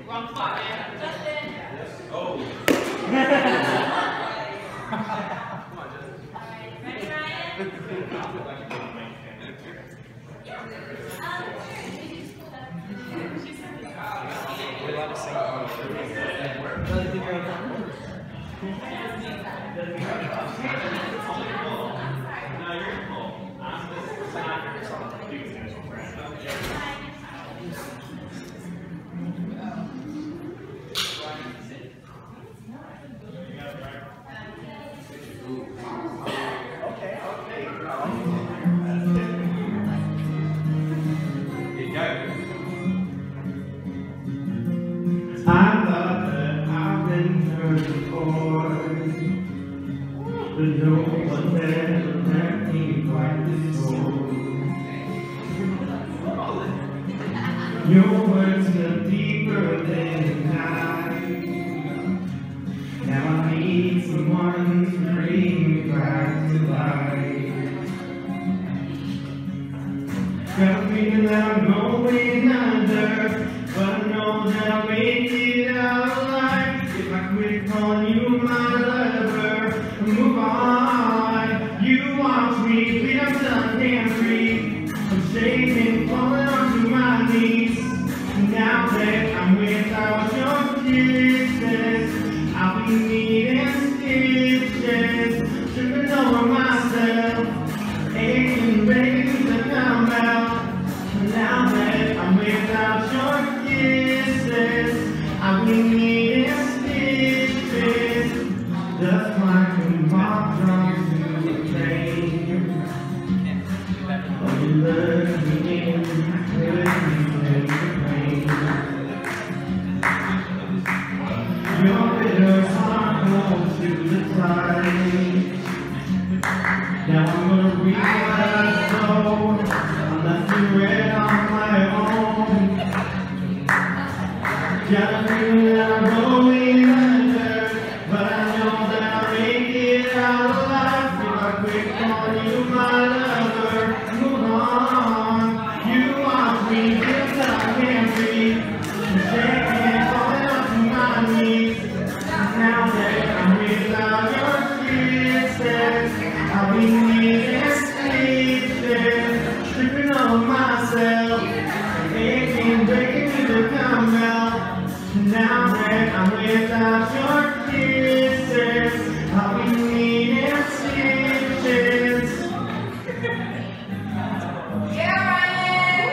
Wrong spot, man. Justin. Oh. Come on, Justin. All right, ready, Ryan? We're allowed to sing. I thought that I've been hurt before, but no one ever let me quite this whole. Your words were deeper than night. Now I need someone to bring me back to life. Got a feeling that I'm going under, but I know that I'll make it out alive if I quit calling you my lover. Move on. You watch me bleed until I can't breathe. I'm shaking, falling onto my knees. Now that I'm without your kisses, I'll be needing stitches, tripping over myself, aching, begging to come out. Now that I'm without your kisses, I'll be needing stitches, just like a moth drawn to the flame. Oh, you look me in, put me in the rain. Your bitter heart goes to the tide. Now I'm gonna read what I know. I'm nothing red on my own. Got a feeling that I'm going under, but I know that I'll make it out alive if I quit calling you my lover. Move on. You watch me till I can't breathe. I'm shaking, falling onto my knees. Now that I'm without your kisses, I'll be needing stitches, tripping over myself, aching, breaking me to come out. Now that I'm without your kisses, I'll be needing stitches. Yeah, Ryan!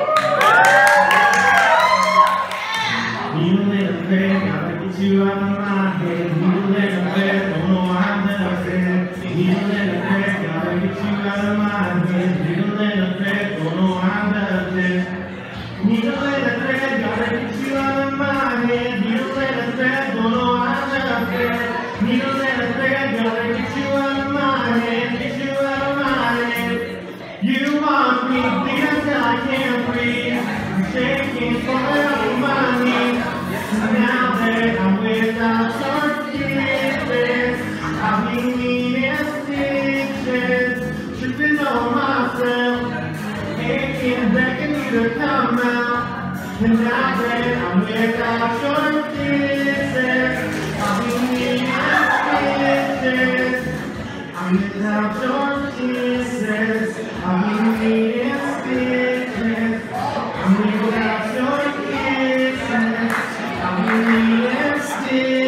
You little bit, gotta get you out of my head. You little bit, don't know why I'm never dead. You little bit, gotta get you out of my head. You little bit, don't know why I'm never dead. You little bit, gotta get you out of my head. You little bit, don't know why I'm never dead. You little bit, gotta get you out of my head. Get you out of my head. You want me bleed until I can't breathe. I'm shaking, falling on my knees. Now that I'm without your kisses, I'll be needing stitches, tripping over myself, aching, begging you to come out. And now that I'm without your kisses, I'll be needing stitches. I'm without your kisses, I'll be needing stitches. I'm without your kisses, I'll be needing stitches.